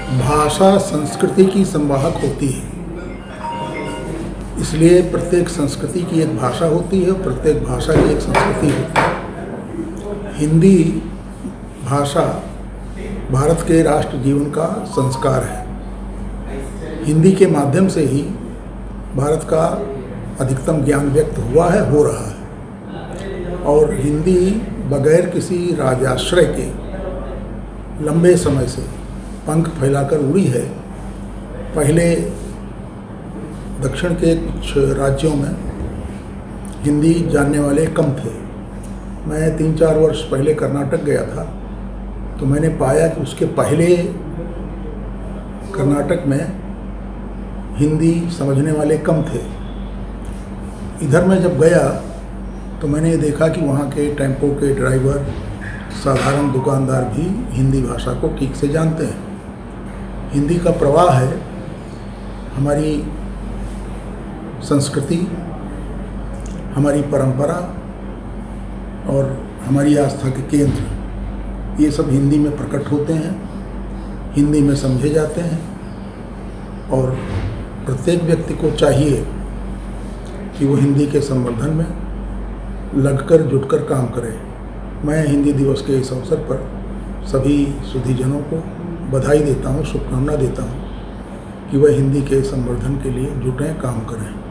भाषा संस्कृति की संवाहक होती है, इसलिए प्रत्येक संस्कृति की एक भाषा होती है और प्रत्येक भाषा की एक संस्कृति होती है। हिंदी भाषा भारत के राष्ट्र जीवन का संस्कार है। हिंदी के माध्यम से ही भारत का अधिकतम ज्ञान व्यक्त हुआ है, हो रहा है। और हिंदी बगैर किसी राजाश्रय के लंबे समय से पंख फैलाकर उड़ी है। पहले दक्षिण के कुछ राज्यों में हिंदी जानने वाले कम थे। मैं 3-4 वर्ष पहले कर्नाटक गया था, तो मैंने पाया कि उसके पहले कर्नाटक में हिंदी समझने वाले कम थे। इधर मैं जब गया तो मैंने देखा कि वहाँ के टेम्पो के ड्राइवर, साधारण दुकानदार भी हिंदी भाषा को ठीक से जानते हैं। हिंदी का प्रवाह है हमारी संस्कृति, हमारी परंपरा और हमारी आस्था के केंद्र, ये सब हिंदी में प्रकट होते हैं, हिंदी में समझे जाते हैं। और प्रत्येक व्यक्ति को चाहिए कि वो हिंदी के संवर्धन में लगकर जुटकर काम करे। मैं हिंदी दिवस के इस अवसर पर सभी सुधीजनों को बधाई देता हूँ, शुभकामना देता हूँ कि वह हिंदी के संवर्धन के लिए जुटें, काम करें।